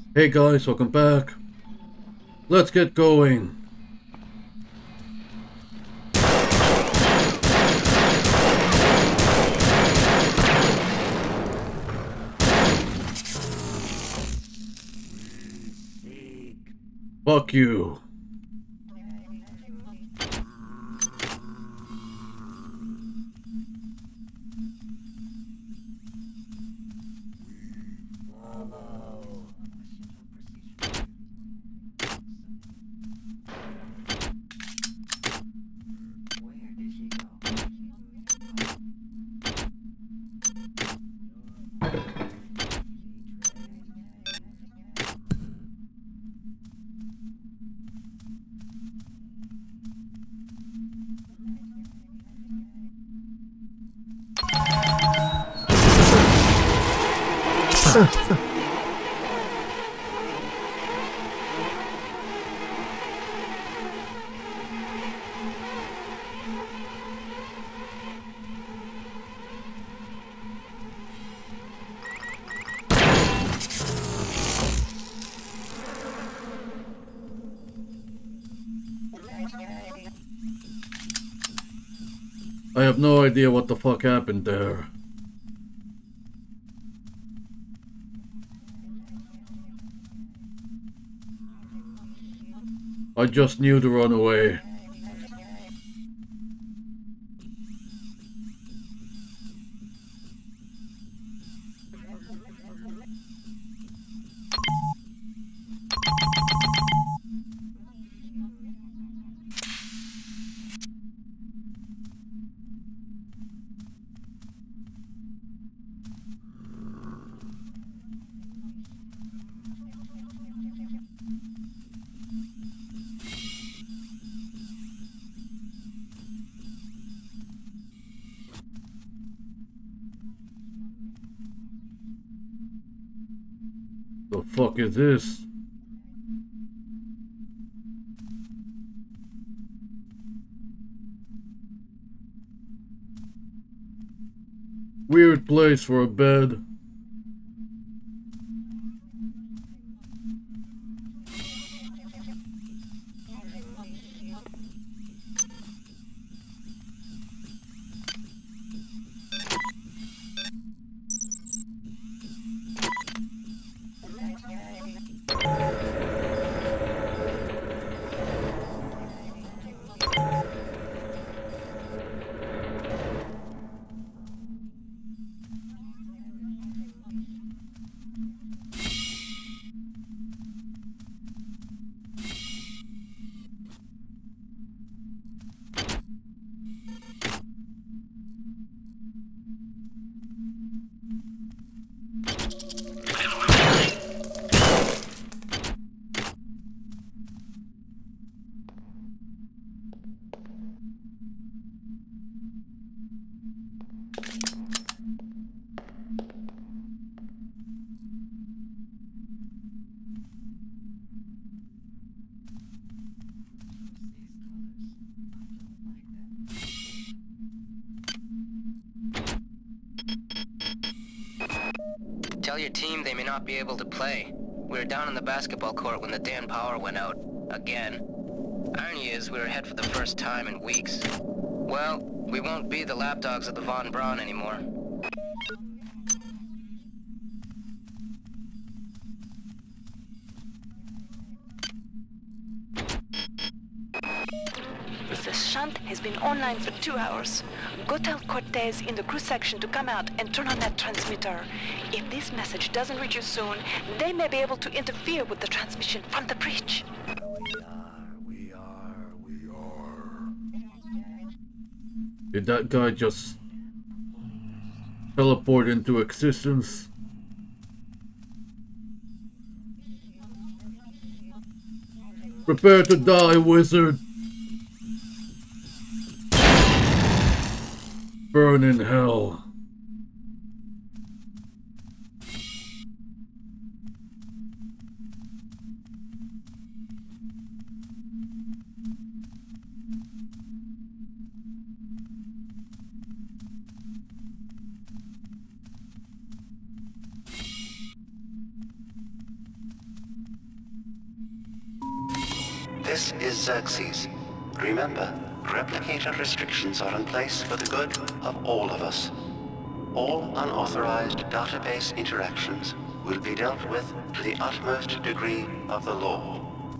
Hey guys, welcome back. Let's get going. Fuck you. I have no idea what the fuck happened there. I just knew to run away. The fuck is this? Weird place for a bed. Tell your team they may not be able to play. We were down on the basketball court when the damn power went out. Again. Irony is, we were ahead for the first time in weeks. Well, we won't be the lapdogs of the Von Braun anymore. The shunt has been online for 2 hours. Go tell Cortez in the crew section to come out and turn on that transmitter. If this message doesn't reach you soon, they may be able to interfere with the transmission from the bridge. We are. Did that guy just teleport into existence? Prepare to die, wizard! Burn in hell. This is Xerxes. Remember, replicator restrictions are in place for the good of all of us. All unauthorized database interactions will be dealt with to the utmost degree of the law.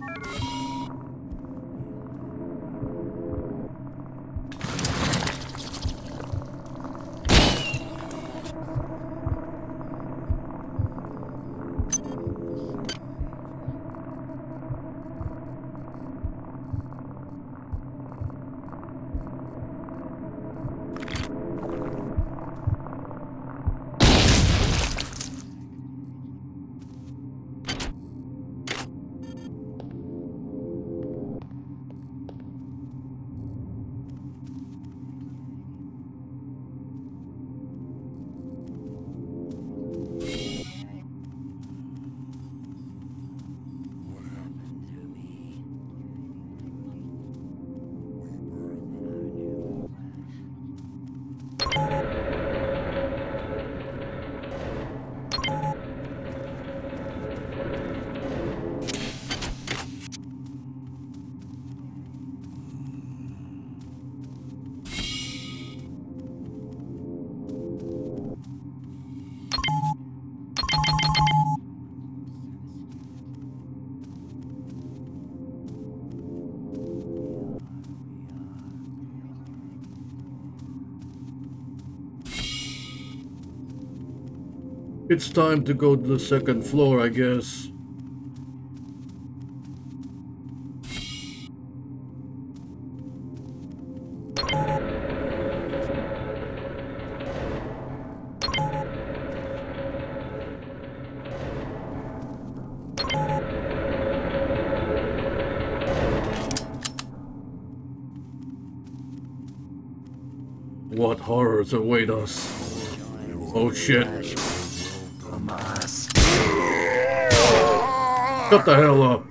It's time to go to the second floor, I guess. What horrors await us? Oh shit. Shut the hell up.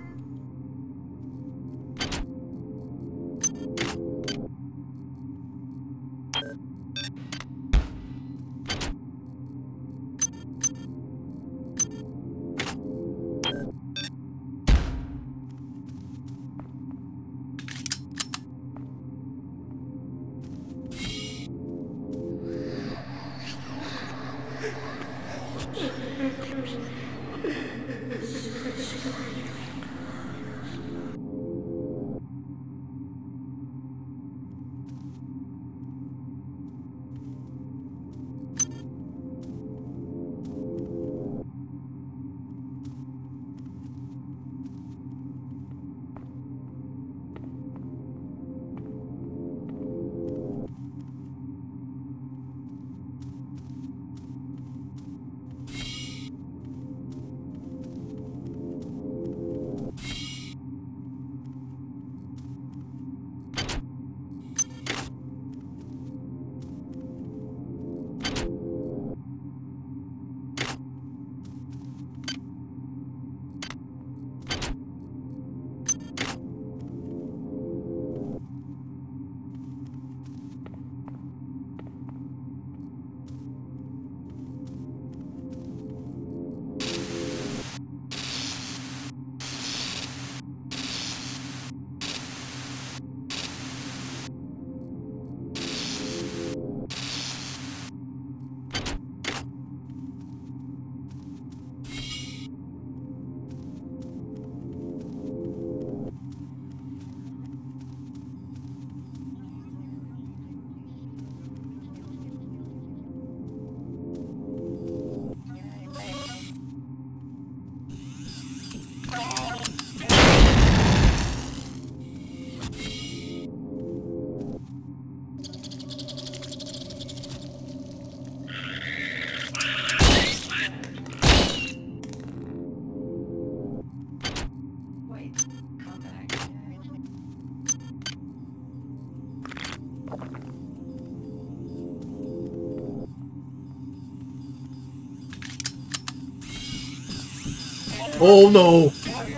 Oh no!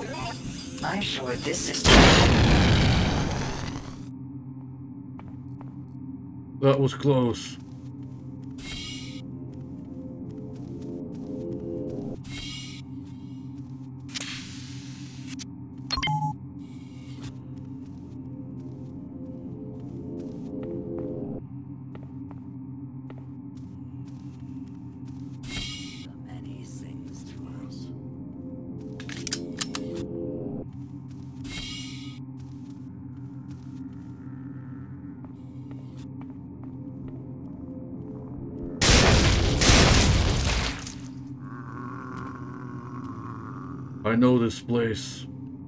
I'm sure this is... That was close. I know this place.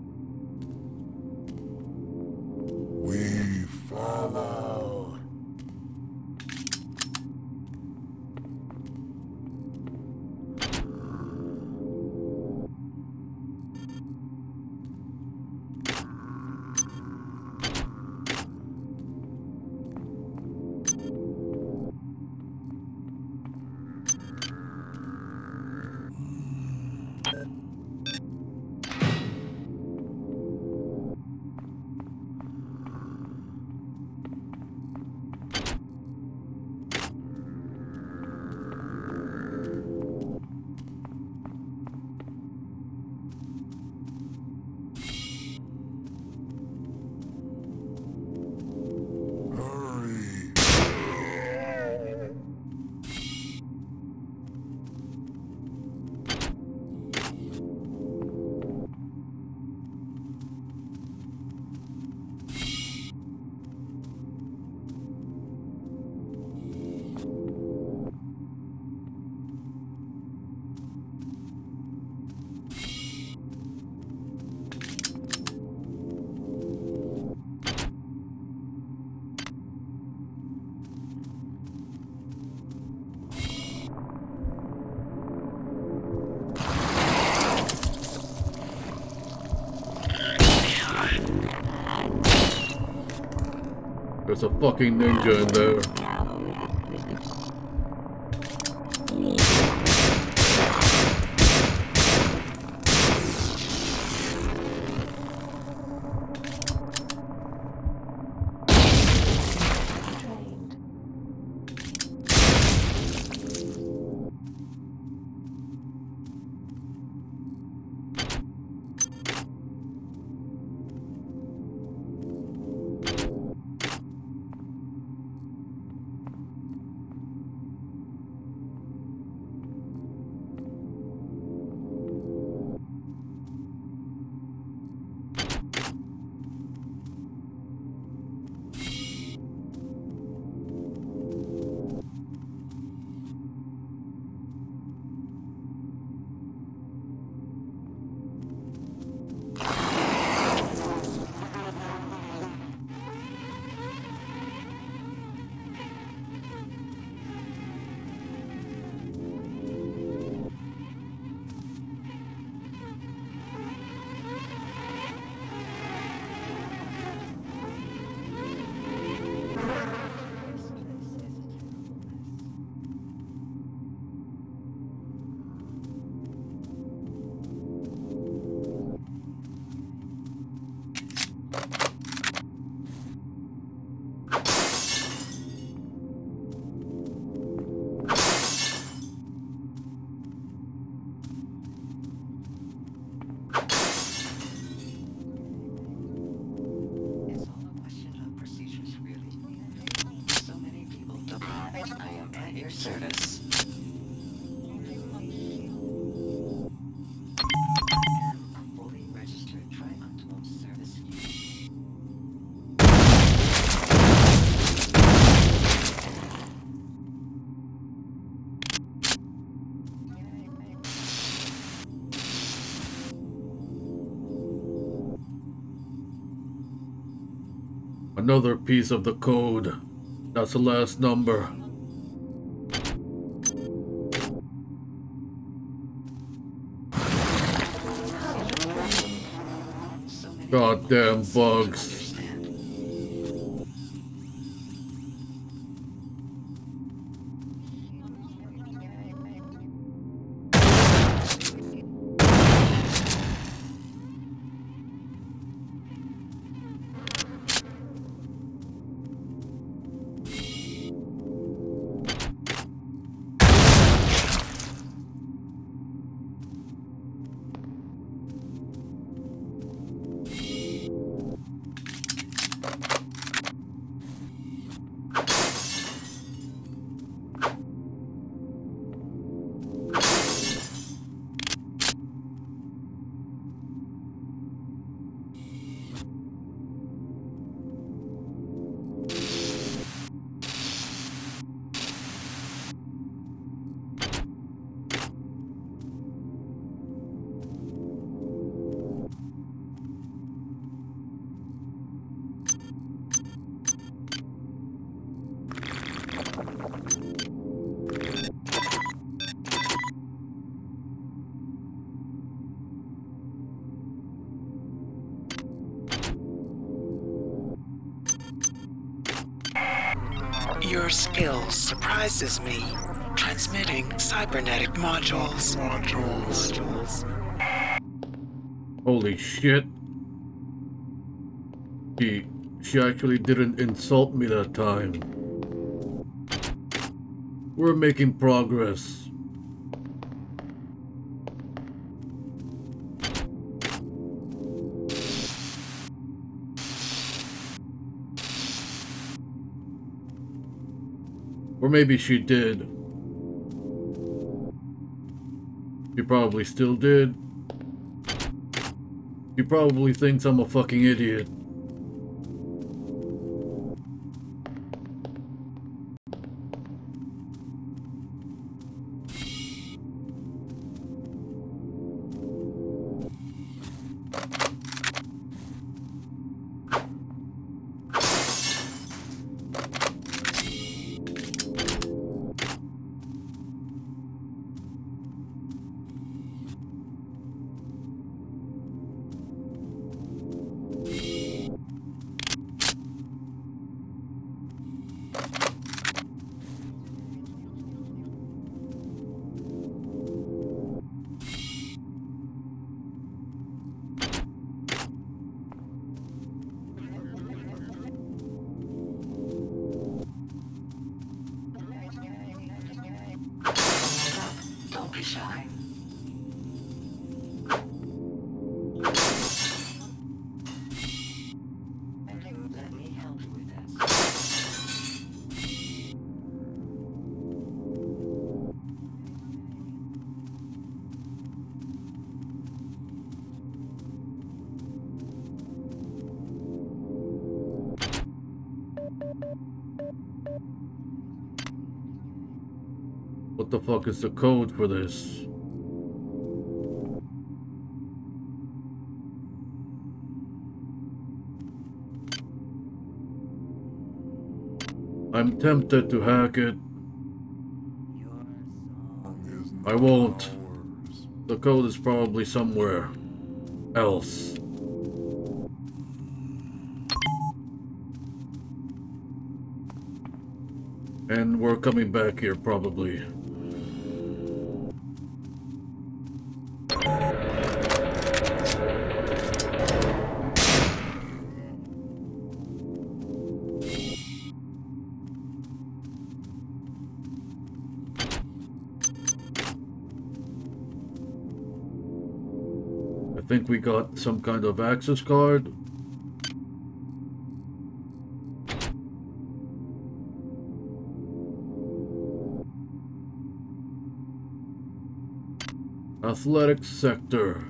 We follow. There's a fucking ninja in there. Service. Fully registered Tri-Optimal service unit. Another piece of the code. That's the last number. Goddamn bugs. your skill surprises me. Transmitting cybernetic modules. Holy shit. She actually didn't insult me that time. We're making progress. Or maybe she did. She probably still did. She probably thinks I'm a fucking idiot. Don't be shy. Let me help you with this. What the fuck is the code for this? I'm tempted to hack it. I won't. The code is probably somewhere else. And we're coming back here probably. I think we got some kind of access card. Athletics sector.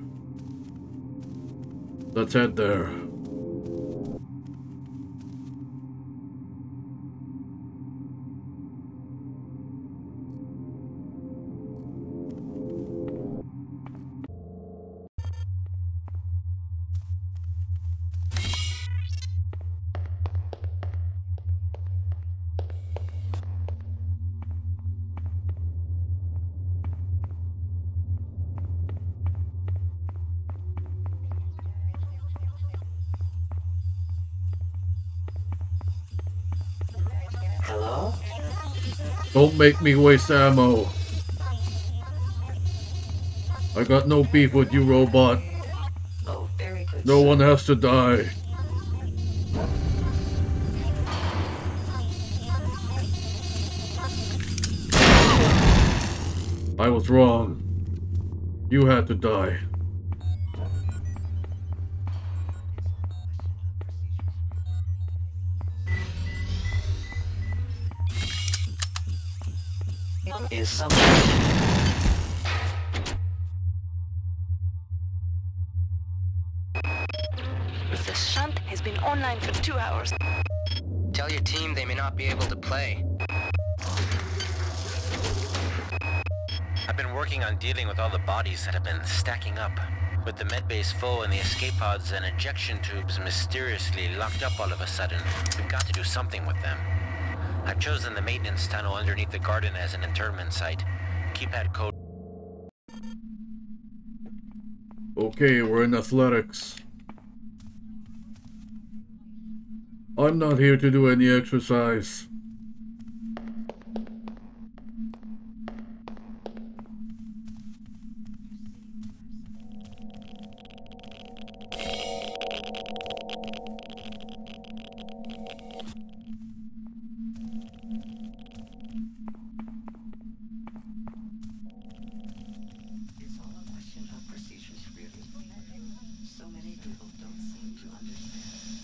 Let's head there. Hello? Don't make me waste ammo. I got no beef with you, robot. Oh, very good. No sir. one has to die. I was wrong. You had to die. Is someone... The shunt has been online for 2 hours. Tell your team they may not be able to play. I've been working on dealing with all the bodies that have been stacking up. With the medbase full and the escape pods and ejection tubes mysteriously locked up all of a sudden, we've got to do something with them. I've chosen the maintenance tunnel underneath the garden as an internment site. Keypad code. Okay, we're in athletics. I'm not here to do any exercise. Many people don't seem to understand.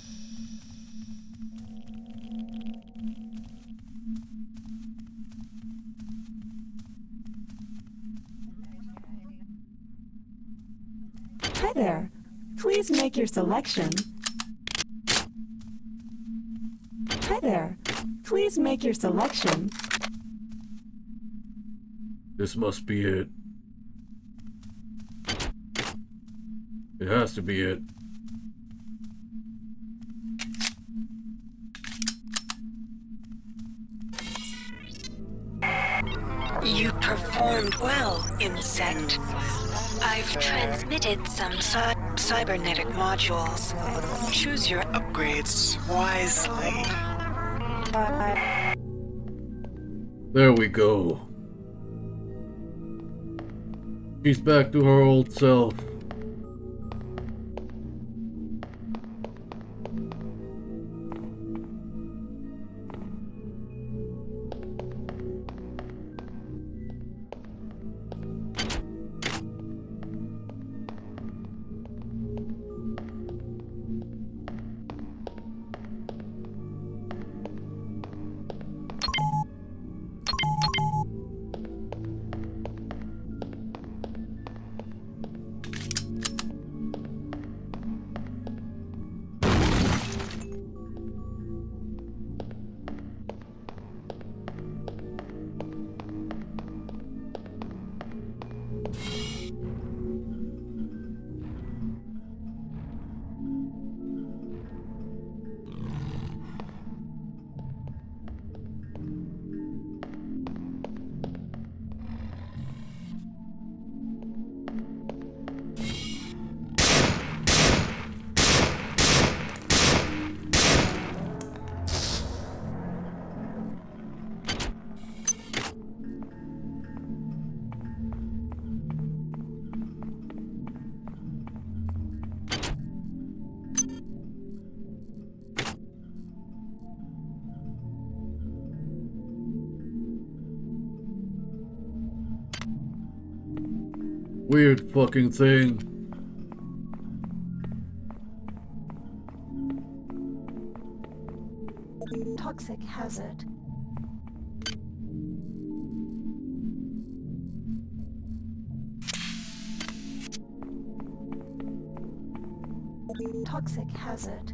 Hi there. Please make your selection. Hi there. Please make your selection. This must be it. It has to be it. You performed well, insect. I've transmitted some cybernetic modules. Choose your upgrades wisely. There we go. She's back to her old self. Weird fucking thing. Toxic hazard. Toxic hazard.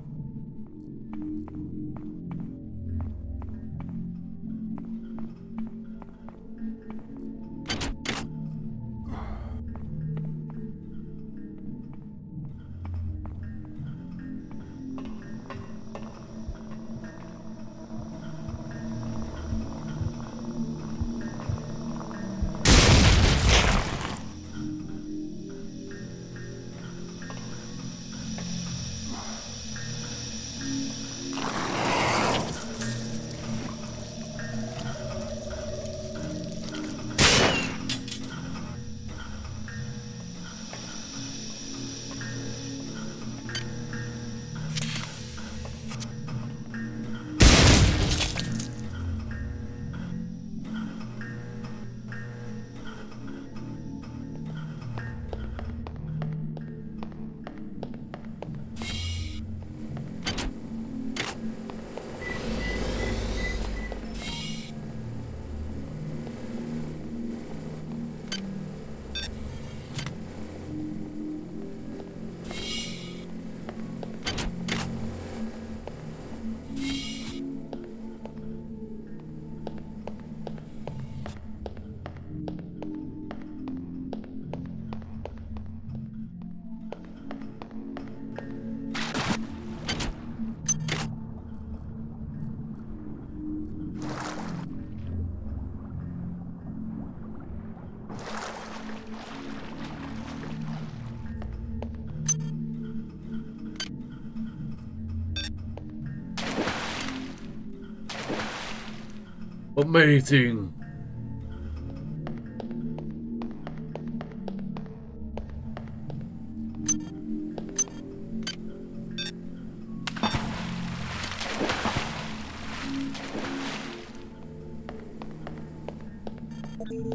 Amazing.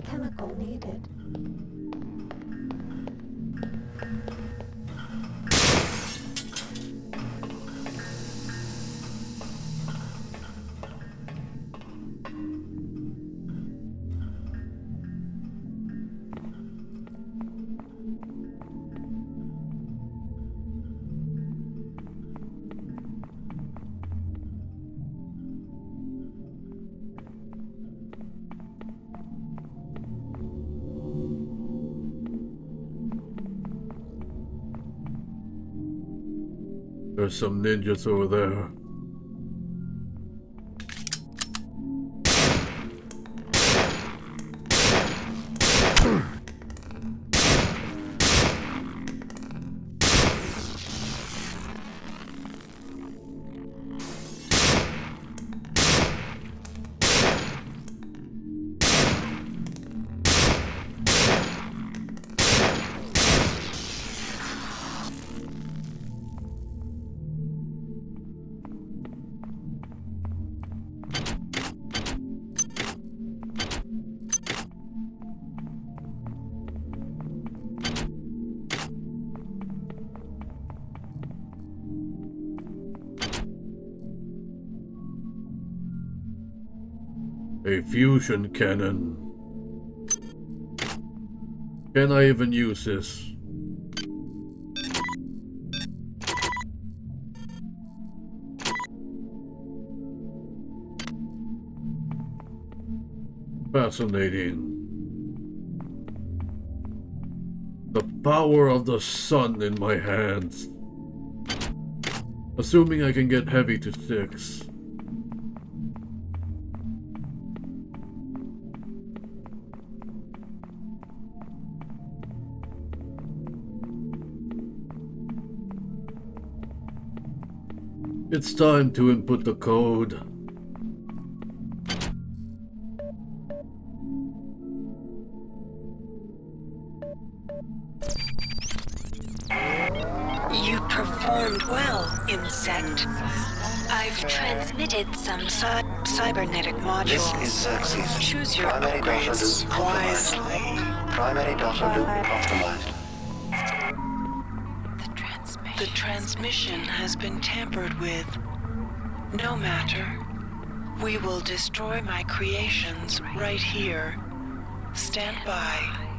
Chemical needed. There's some ninjas over there. A fusion cannon. Can I even use this? Fascinating. The power of the sun in my hands. Assuming I can get heavy to 6. It's time to input the code. You performed well, insect. I've transmitted some cybernetic modules. This is Xerxes. Choose your Primary data upgrades loop compromised. wisely. Primary data loop compromised. The transmission has been tampered with. No matter. We will destroy my creations right here. Stand by.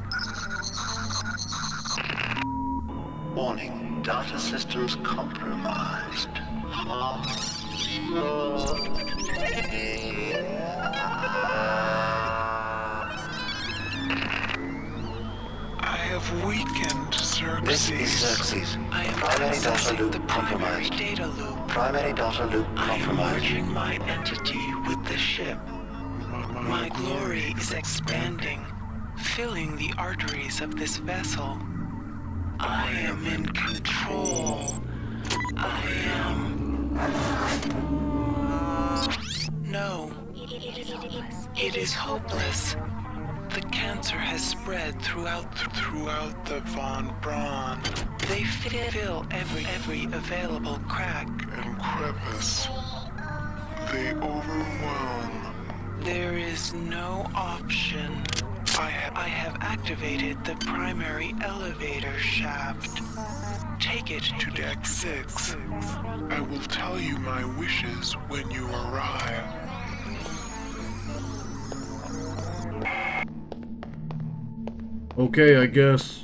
Warning, data systems compromised. I have weakened Xerxes. This is Xerxes. I am Primary data processing loop the primary compromised. data loop. Primary data loop I am compromised. merging my entity with the ship. My glory is expanding, filling the arteries of this vessel. I am in control. I am... No. It is hopeless. The cancer has spread throughout the Von Braun They fill every available crack. and crevice. They overwhelm. There is no option. I have activated the primary elevator shaft. Take it To Deck 6. I will tell you my wishes when you arrive. Okay, I guess.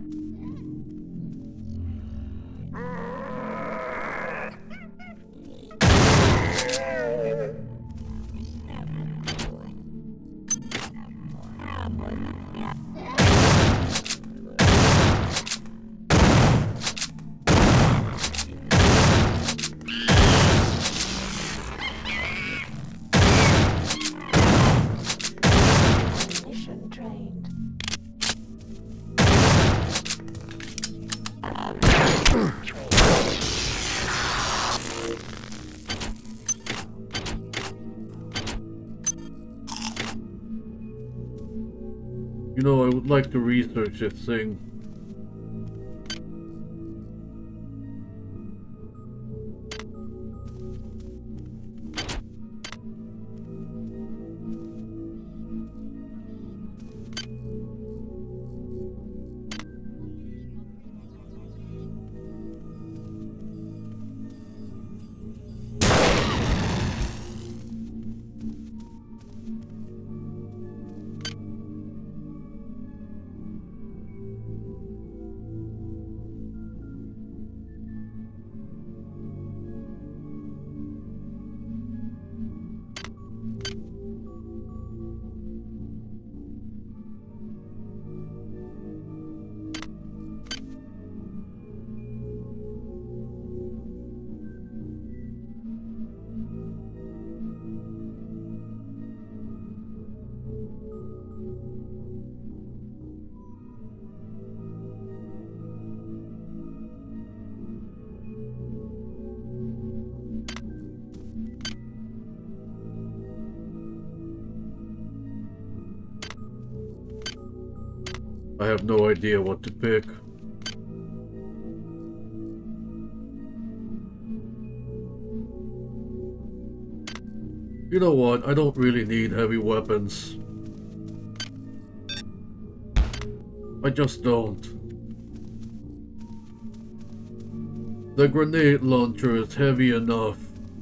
Mission trained. You know, I would like to research this thing. I have no idea what to pick. You know what? I don't really need heavy weapons. I just don't. The grenade launcher is heavy enough.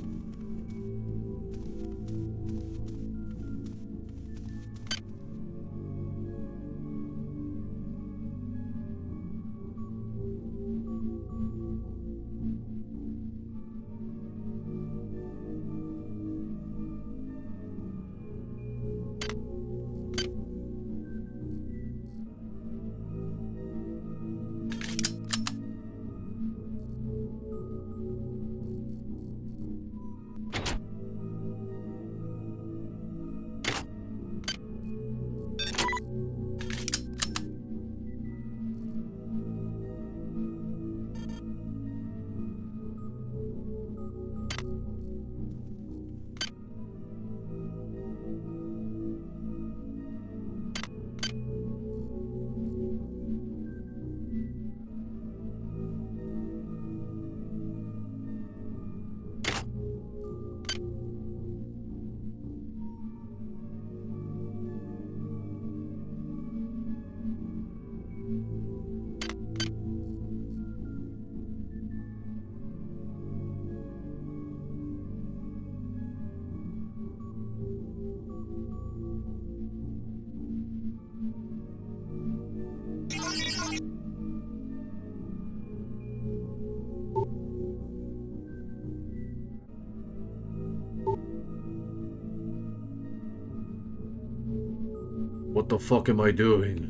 What the fuck am I doing?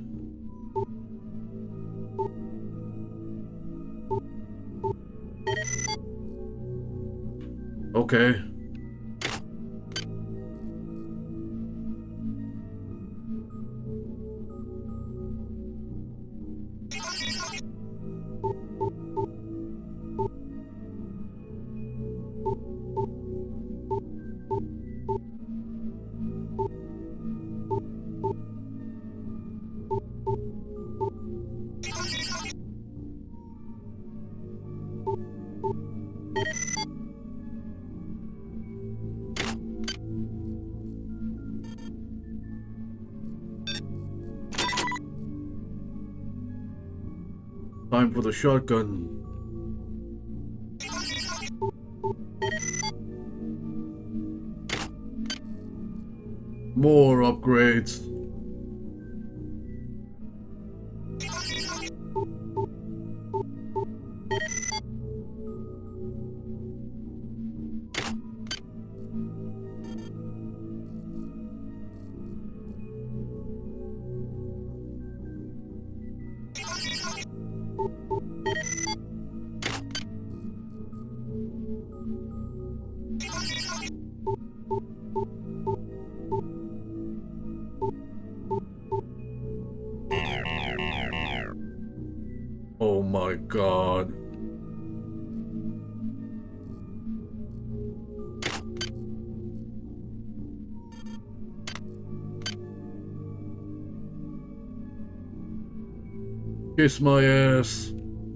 Okay. Time for the shotgun. More upgrades. Oh my God. Kiss my ass.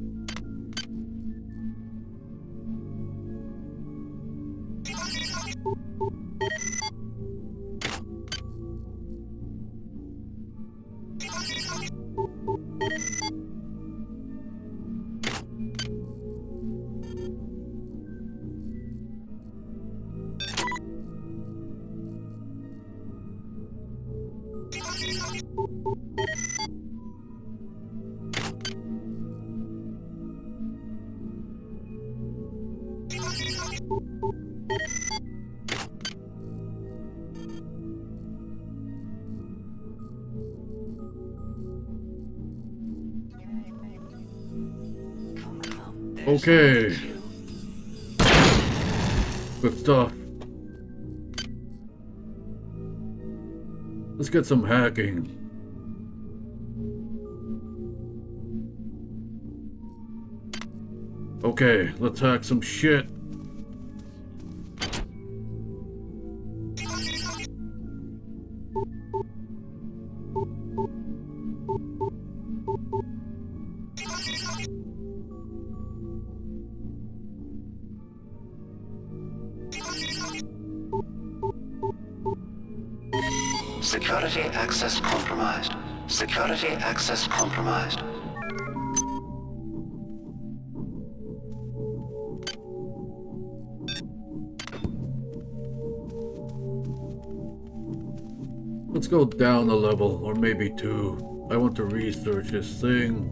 Okay. Good stuff. Let's get some hacking. Okay, let's hack some shit. Security access compromised. Security access compromised. Let's go down a level, or maybe two. I want to research this thing.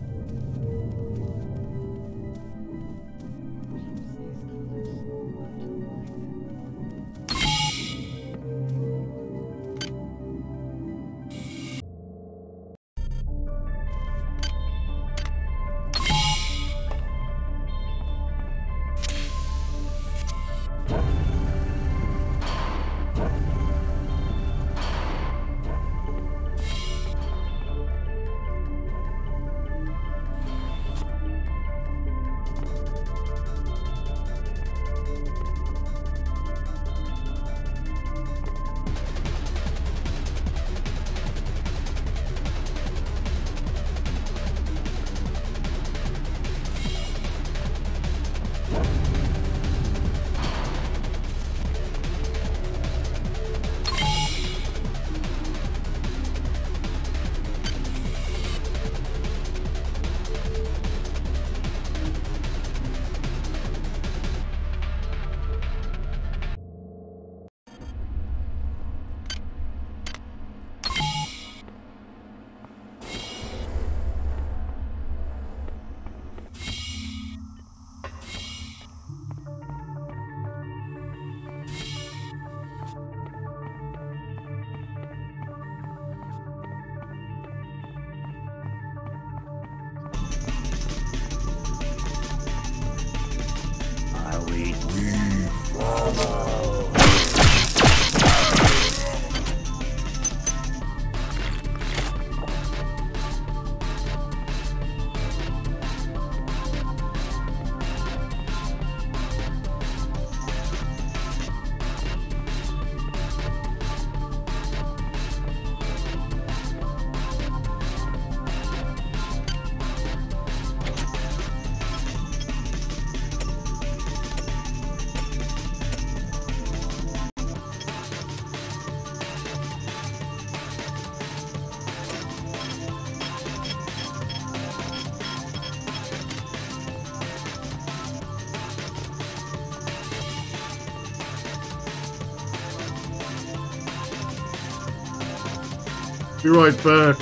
Be right back.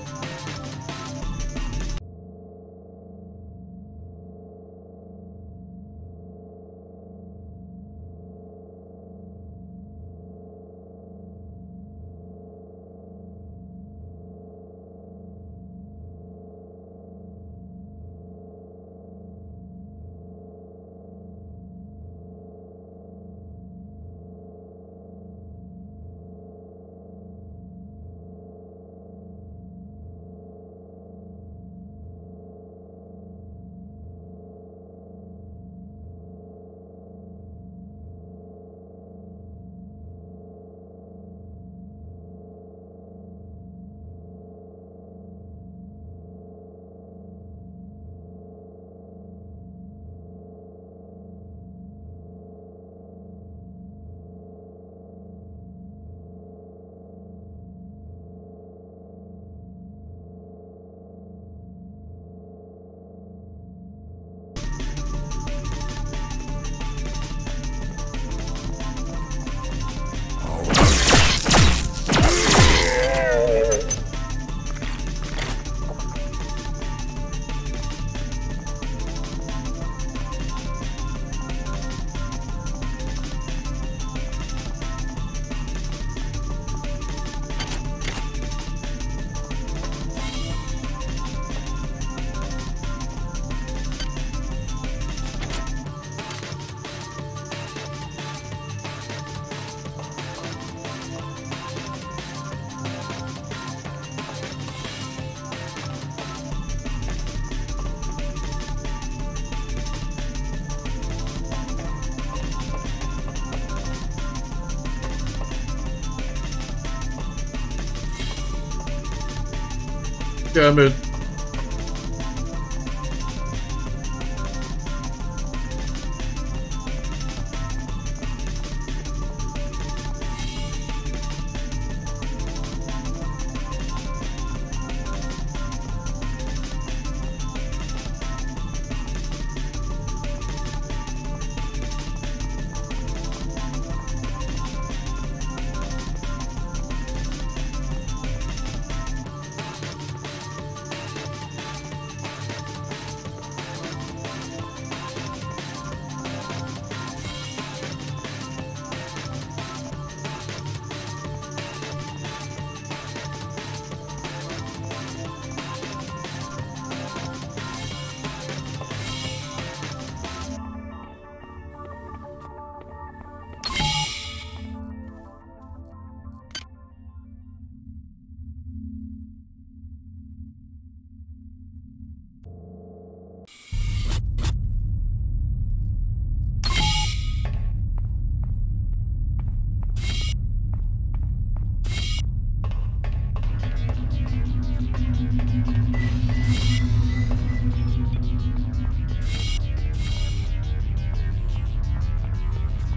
Damn it.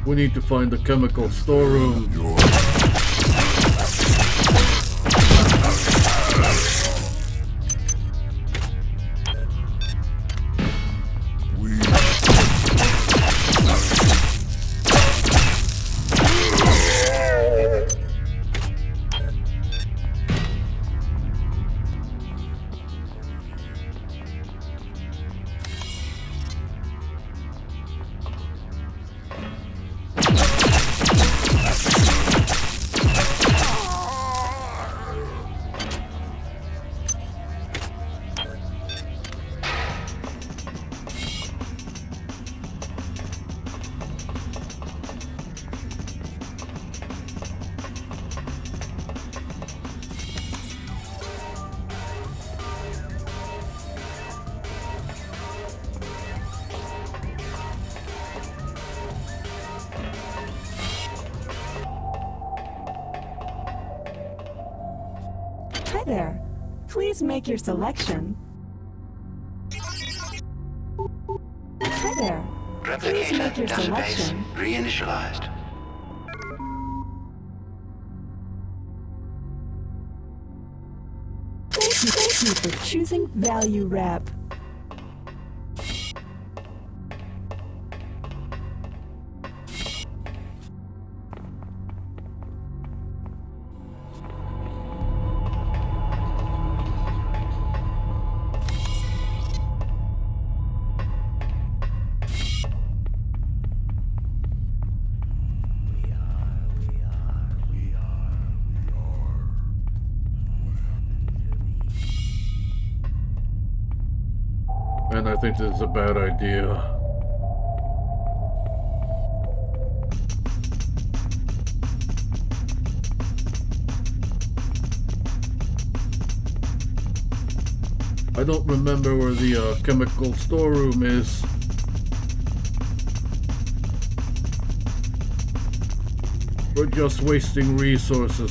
We need to find the chemical storeroom. Hi there. Please make your selection. Hi there. Please Replicator make your database selection. reinitialized. Thank you for choosing Value Wrap. And I think this is a bad idea. I don't remember where the chemical storeroom is. We're just wasting resources.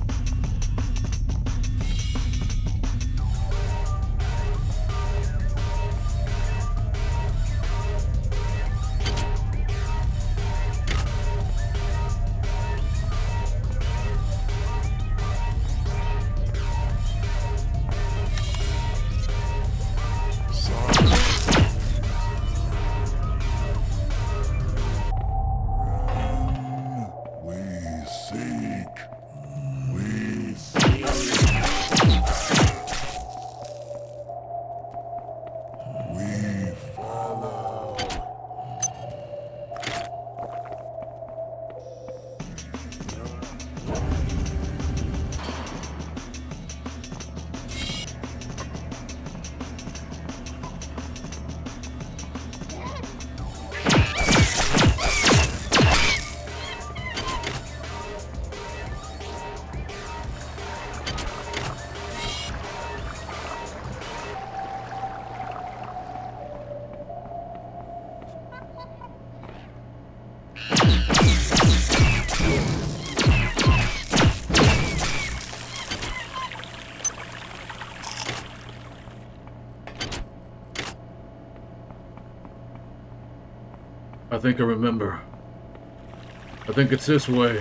I think I remember. I think it's this way.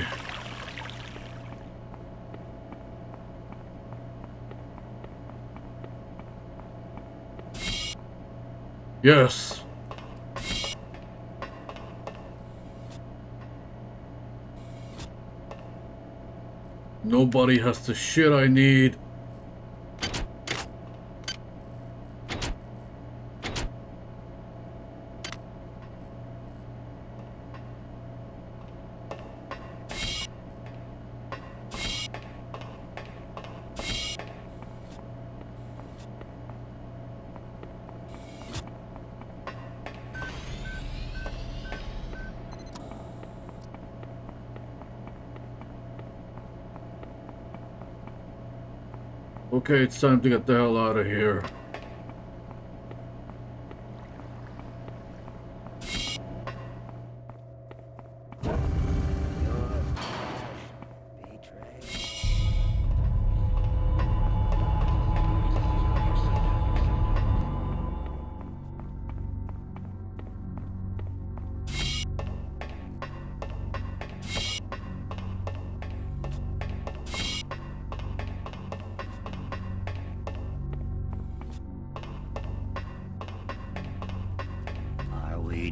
Yes. Nobody has the shit I need. Okay, it's time to get the hell out of here. eat.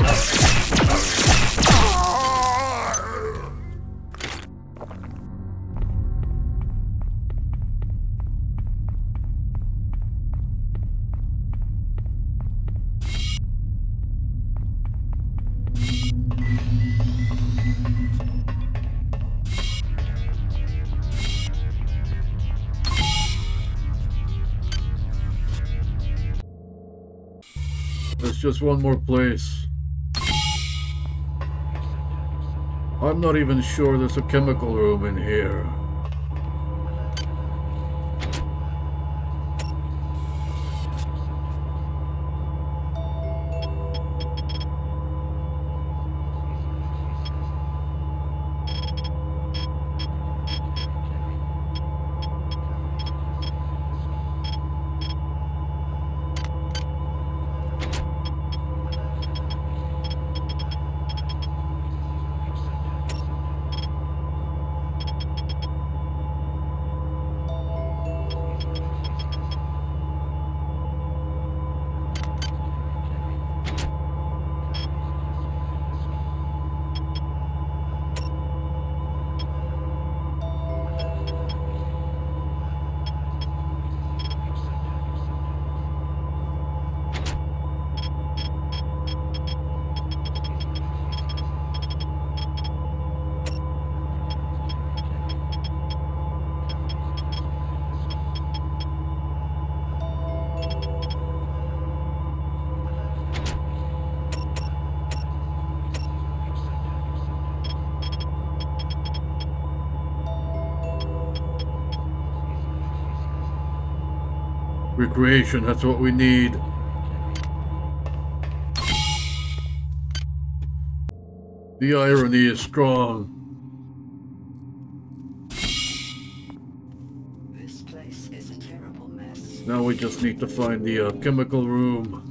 There's just one more place. I'm not even sure there's a chemical room in here. Recreation, that's what we need. The irony is strong. This place is a terrible mess. Now we just need to find the chemical room.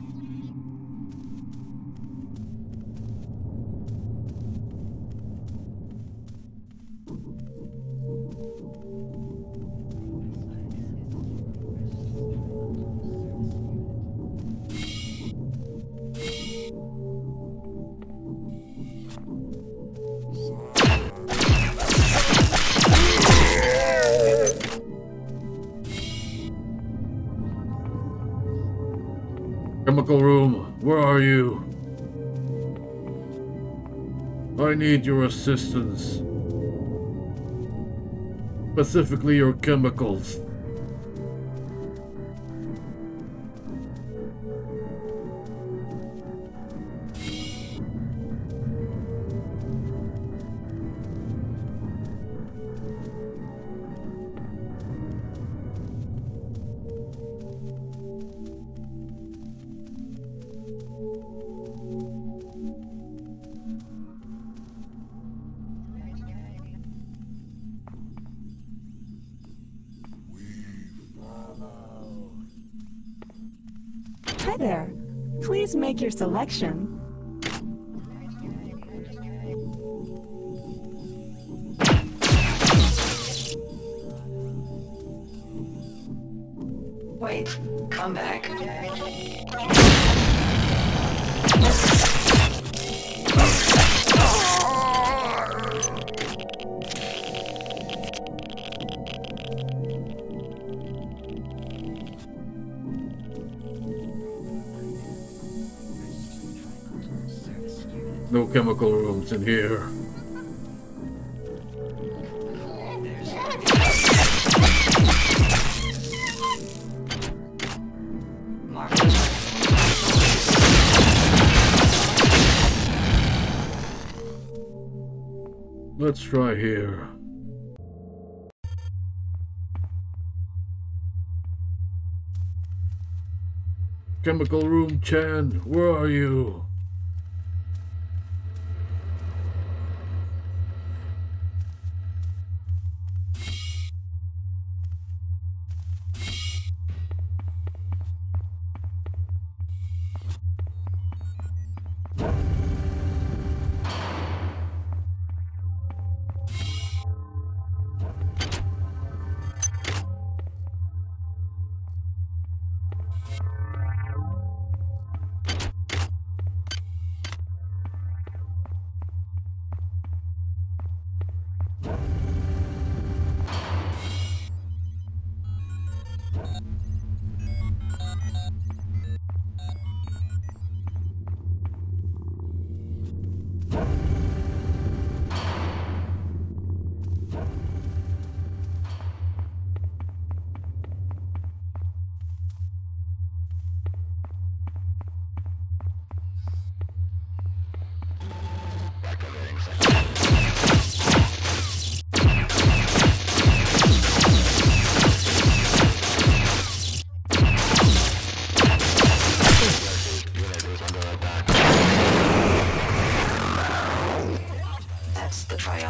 Chemical room, where are you? I need your assistance. Specifically your chemicals. Hi there. Please make your selection. Wait, come back. No chemical rooms in here. Let's try here. Chemical room Chan, where are you?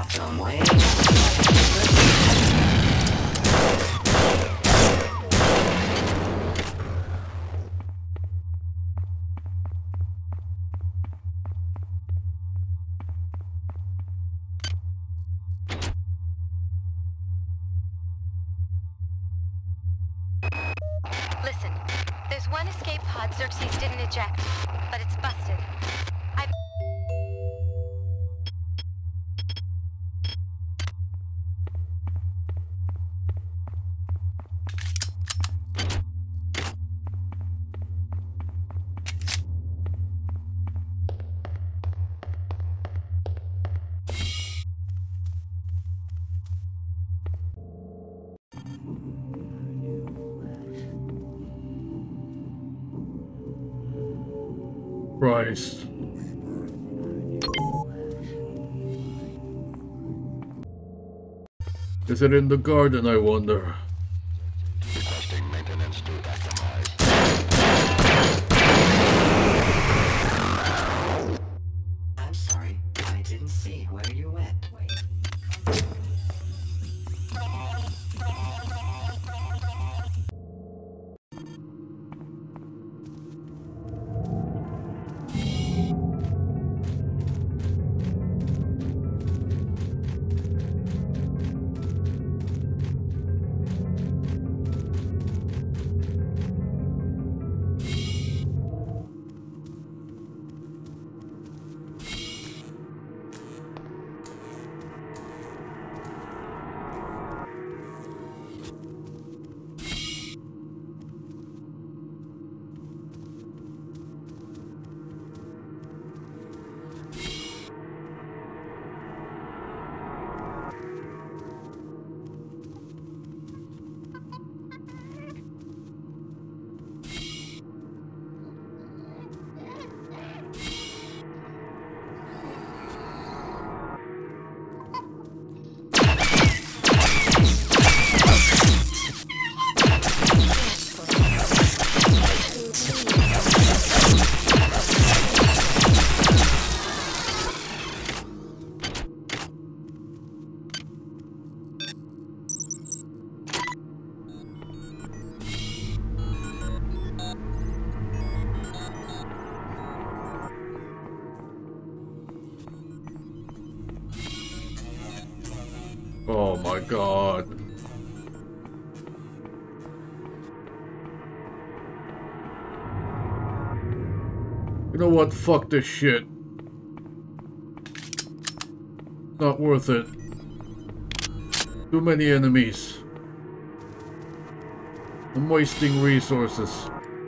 Some way. Listen, there's one escape pod Xerxes didn't eject, but it's busted. Christ. Is it in the garden, I wonder? Requesting maintenance to Actimize. I'm sorry, I didn't see where you went. Oh my god. You know what? Fuck this shit. Not worth it. Too many enemies. I'm wasting resources.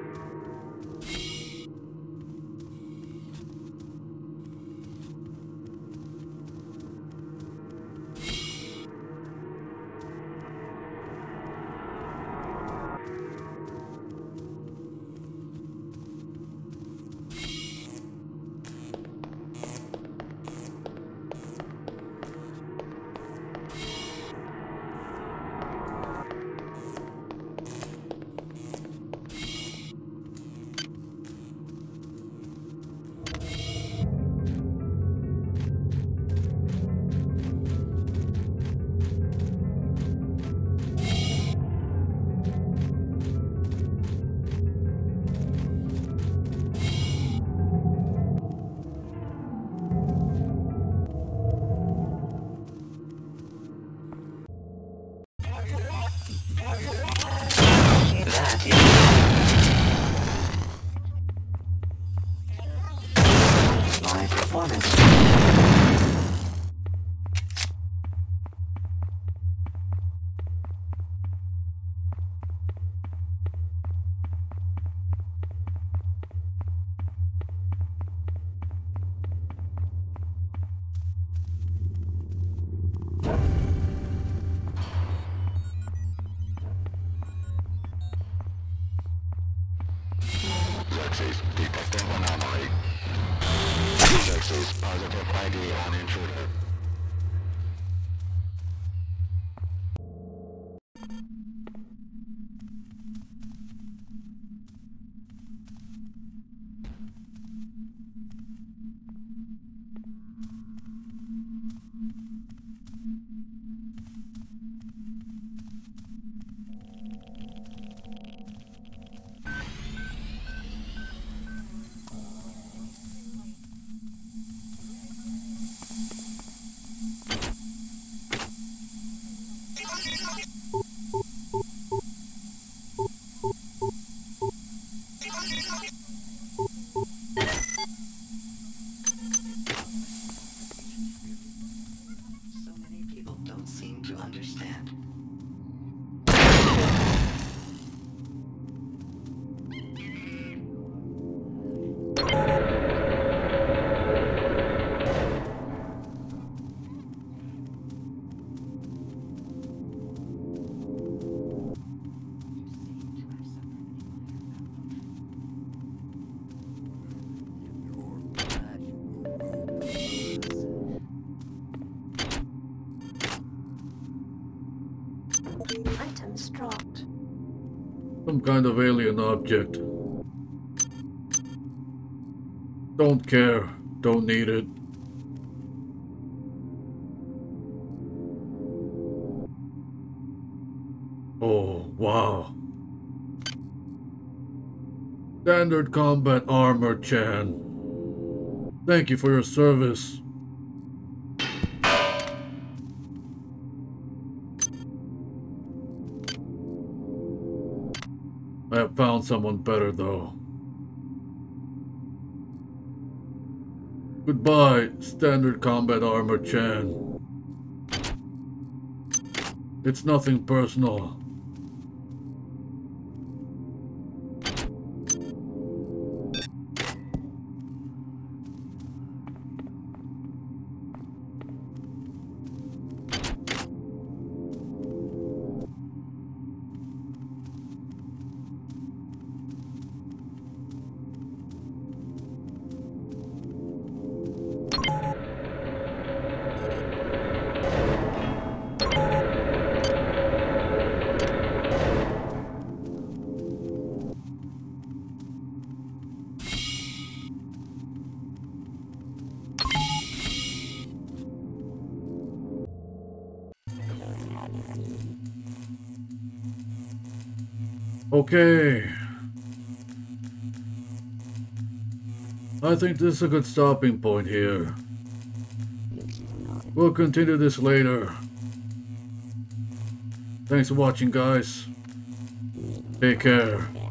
My performance. Xerxes, detecting anomaly. Xerxes, positive ID on intruder. construct. Some kind of alien object. Don't care. Don't need it. Oh, wow. Standard combat armor, Chan. Thank you for your service. I have found someone better, though. Goodbye, Standard Combat Armor Chan. It's nothing personal. Okay. I think this is a good stopping point here. We'll continue this later. Thanks for watching, guys. Take care.